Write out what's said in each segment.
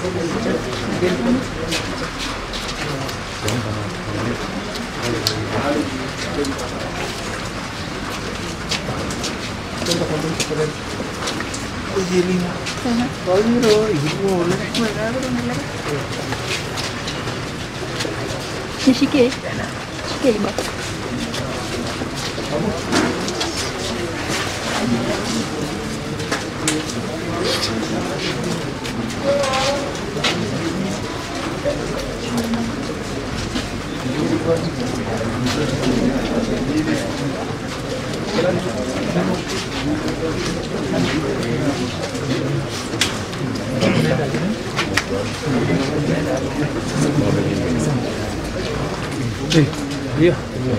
Shike ba. Iya.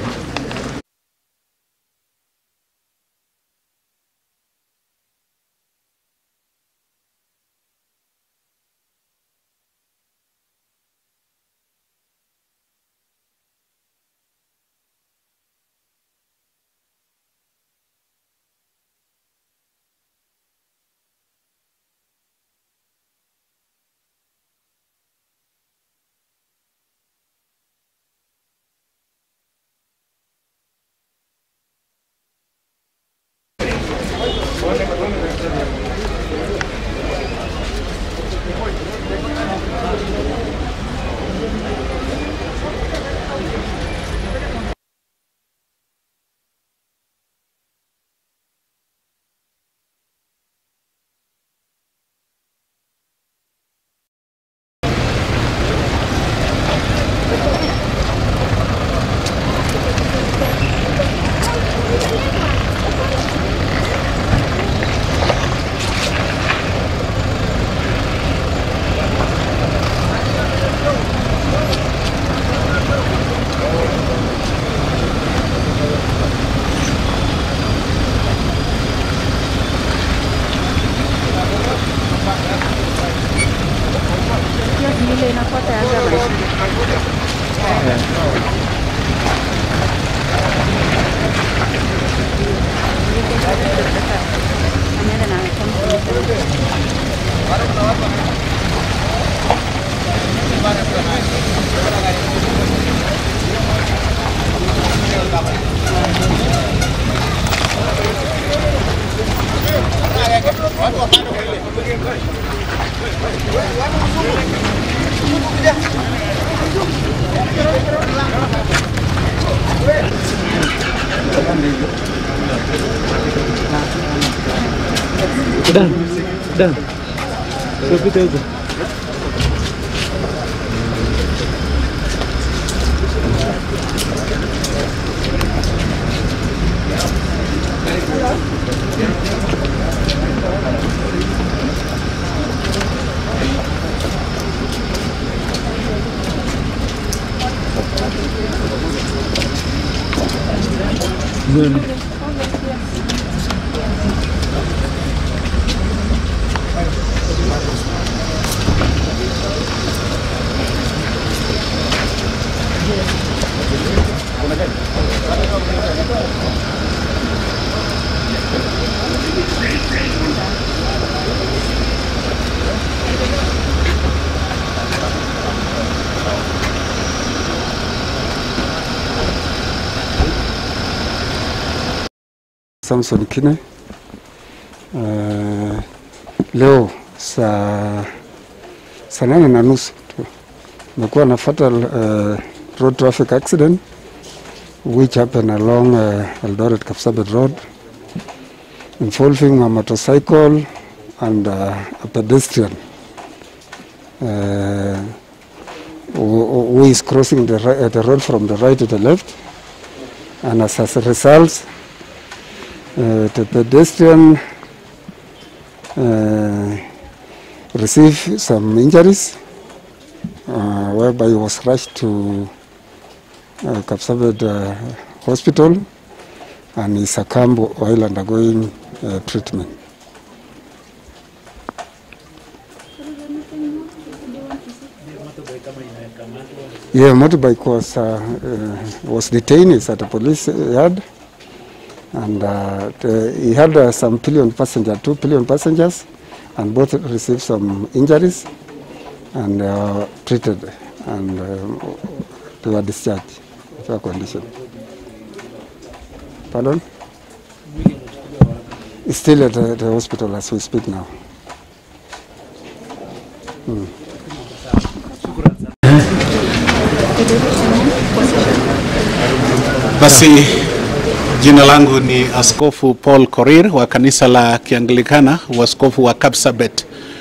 Dan, seperti itu. Samson Kine. Leo saa 8:30 kumekuwa na fatal road traffic accident which happened along Eldoret Kapsabet Road involving a motorcycle and a pedestrian who is crossing the road from the right to the left, and as a result the pedestrian received some injuries, whereby he was rushed to Kapsabet Hospital, and he succumbed while undergoing treatment. Yeah, motorbike was detained at the police yard, and he had some 2 pillion passengers, and both received some injuries. and treated, and they were discharged in fair condition. Pardon? It's still at the hospital as we speak now. Basi jina langu ni Askofu Paul Korir wa kanisa la Kianglikana, askofu wa Kapsabet.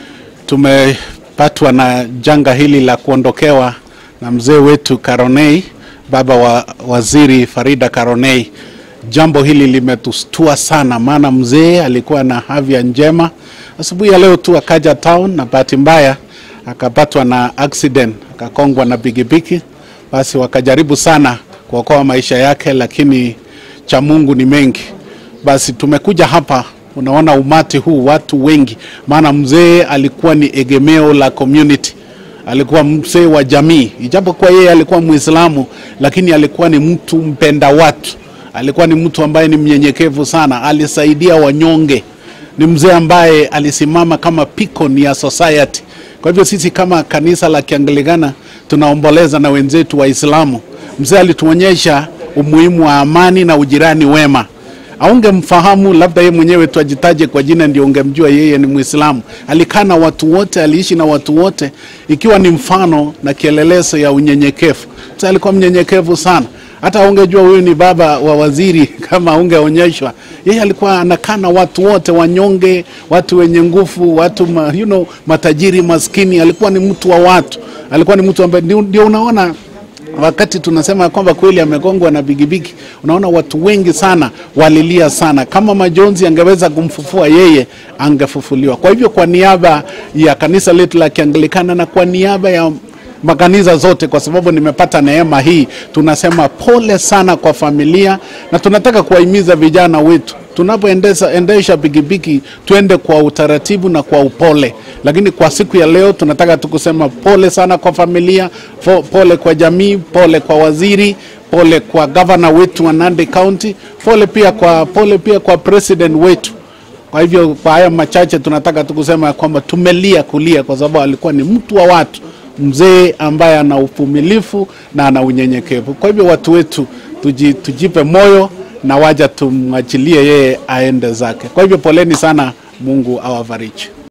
Tumepatwa na janga hili la kuondokewa na mzee wetu Karoney, baba wa waziri Faridah Karoney. Jambo hili limetustua sana, maana mzee alikuwa na afya njema. Asubuhi ya leo tu akaja town na bahati mbaya akapatwa na accident, akakongwa na pikipiki. Basi wakajaribu sana kuokoa maisha yake, lakini cha Mungu ni mengi. Basi tumekuja hapa, unaona umati huu, watu wengi, maana mzee alikuwa ni egemeo la community. Alikuwa mzee wa jamii. Ijapokuwa yeye alikuwa Muislamu, lakini alikuwa ni mtu mpenda watu. Alikuwa ni mtu ambaye ni mnyenyekevu sana, alisaidia wanyonge. Ni mzee ambaye alisimama kama beacon ya society. Kwa hivyo sisi kama kanisa la Kianglikana tunaomboleza na wenzetu Waislamu. Mzee alituonyesha umuhimu wa amani na ujirani wema. Aungemfahamu labda yeye mwenyewe tuajitaje kwa jina ndio ungemjua yeye ni Muislamu. Alikaa na watu wote, aliishi na watu wote, ikiwa ni mfano na kielelezo ya unyenyekevu. Mzee alikuwa mnyenyekevu sana. Hata ungejua huyu ni baba wa waziri kama ungeonyeshwa. Yeye alikuwa anakaa na watu wote, wanyonge, watu wenye nguvu, watu matajiri, maskini. Alikuwa ni mtu wa watu. Alikuwa ni mtu ambaye ndio unaona wakati tunasema kwamba kweli amegongwa na bigibigi, unaona watu wengi sana walilia sana. Kama majonzi angeweza kumfufua yeye, angefufuliwa. Kwa hivyo kwa niaba ya kanisa letu la Kianglikana na kwa niaba ya makanisa zote, kwa sababu nimepata neema hii, tunasema pole sana kwa familia, na tunataka kuwahimiza vijana wetu, tunapoendesha pikipiki tuende kwa utaratibu na kwa upole. Lakini kwa siku ya leo tunataka tukusema pole sana kwa familia, pole kwa jamii, pole kwa waziri, pole kwa governor wetu wa Nandi County, pole pia kwa president wetu. Kwa hivyo kwa haya machache tunataka tukusema kwamba tumelia kulia kwa sababu alikuwa ni mtu wa watu, mzee ambaye ana uvumilivu na ana unyenyekevu. Kwa hivyo watu wetu tujipe moyo na waja tumachilie yeye aende zake. Kwa hivyo poleni sana, Mungu awabariki.